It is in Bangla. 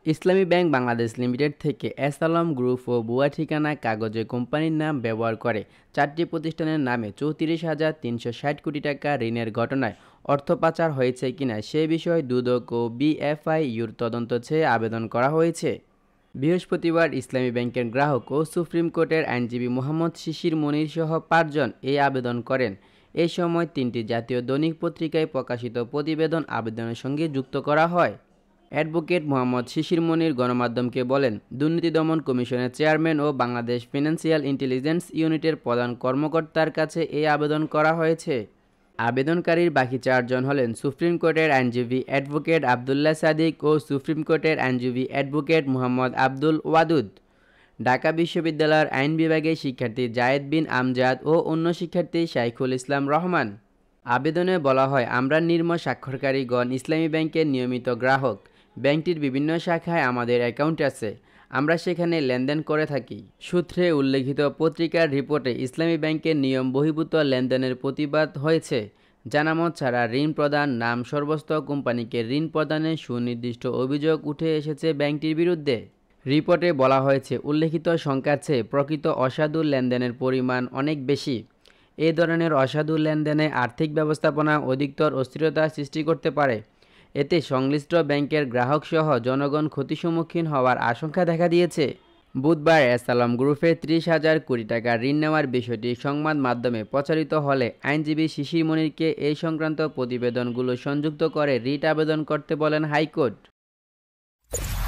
ইসলামী ব্যাংক বাংলাদেশ লিমিটেড থেকে এসালম গ্রুপ ও ভুয়া ঠিকানা কাগজে কোম্পানির নাম ব্যবহার করে 4টি প্রতিষ্ঠানের নামে 34,360 কোটি টাকা ঋণের ঘটনায় অর্থ পাচার হয়েছে কিনা সে বিষয়ে দুদক ও বিএফআইইউর তদন্ত চেয়ে আবেদন করা হয়েছে। বৃহস্পতিবার ইসলামী ব্যাংকের গ্রাহক ও সুপ্রিম কোর্টের আইনজীবী মোহাম্মদ শিশির মনির সহ 5 জন এই আবেদন করেন। এ সময় 3টি জাতীয় দৈনিক পত্রিকায় প্রকাশিত প্রতিবেদন আবেদনের সঙ্গে যুক্ত করা হয়। অ্যাডভোকেট মোহাম্মদ শিশির মনির গণমাধ্যমকে বলেন, দুর্নীতি দমন কমিশনের চেয়ারম্যান ও বাংলাদেশ ফিনান্সিয়াল ইন্টেলিজেন্স ইউনিটের প্রধান কর্মকর্তার কাছে এই আবেদন করা হয়েছে। আবেদনকারীর বাকি 4 জন হলেন সুপ্রিম কোর্টের আইনজীবী অ্যাডভোকেট আবদুল্লাহ সাদিক ও সুপ্রিম কোর্টের আইনজীবী অ্যাডভোকেট মোহাম্মদ আব্দুল ওয়াদুদ, ঢাকা বিশ্ববিদ্যালয়ের আইন বিভাগের শিক্ষার্থী জায়েদ বিন আমজাদ ও অন্য শিক্ষার্থী শাইখুল ইসলাম রহমান। আবেদনে বলা হয়, আমরা নির্ম স্বাক্ষরকারীগণ ইসলামী ব্যাংকের নিয়মিত গ্রাহক। ব্যাংকটির বিভিন্ন শাখায় আমাদের অ্যাকাউন্ট আছে, আমরা সেখানে লেনদেন করে থাকি। সূত্রে উল্লেখিত পত্রিকার রিপোর্টে ইসলামী ব্যাংকের নিয়ম বহির্ভূত লেনদেনের প্রতিবাদ হয়েছে। জানামত ছাড়া ঋণ প্রদান, নাম সর্বস্ত কোম্পানিকে ঋণ প্রদানের সুনির্দিষ্ট অভিযোগ উঠে এসেছে ব্যাংকটির বিরুদ্ধে। রিপোর্টে বলা হয়েছে, উল্লেখিত সংখ্যার চেয়ে প্রকৃত অসাধু লেনদেনের পরিমাণ অনেক বেশি। এ ধরনের অসাধু লেনদেনে আর্থিক ব্যবস্থাপনা অধিকতর অস্থিরতা সৃষ্টি করতে পারে। এতে সংশ্লিষ্ট ব্যাংকের গ্রাহকসহ জনগণ ক্ষতির সম্মুখীন হওয়ার আশঙ্কা দেখা দিয়েছে। বুধবার এসালম গ্রুপের 30,000 কোটি টাকা ঋণ নেওয়ার বিষয়টি সংবাদ মাধ্যমে প্রচারিত হলে আইনজীবী শিশির মনিরকে এই সংক্রান্ত প্রতিবেদনগুলো সংযুক্ত করে রিট আবেদন করতে বলেন হাইকোর্ট।